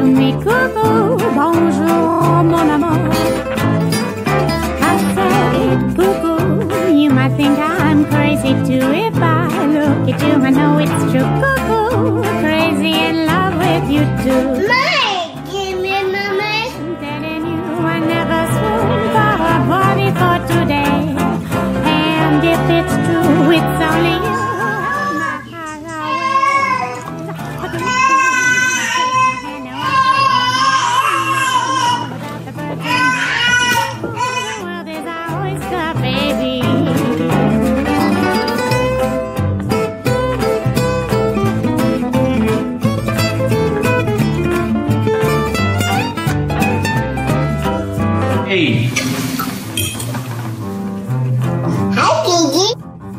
me, coucou, bonjour, mon amour. I said, coucou, you might think I'm crazy too. If I look at you, I know it's true. Cuckoo, crazy in love with you too. Mike, give me mommy. I'm telling you, I never swoon for a boy before today. And if it's true, it's only you. The world is our oyster, baby. Hey, Hi, Gigi.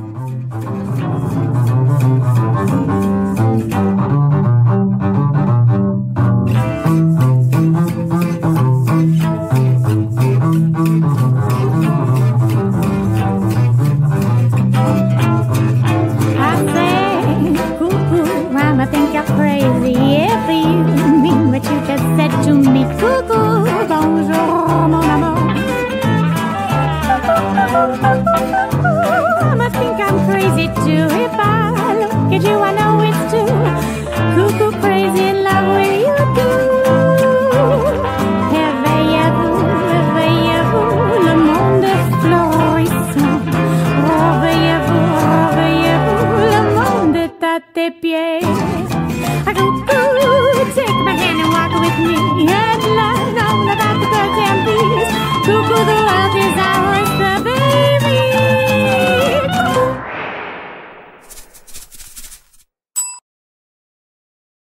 I say, cuckoo, I'ma think you're crazy if you mean what you just said to me. Cuckoo, bonjour, mon amour. I must think I'm crazy too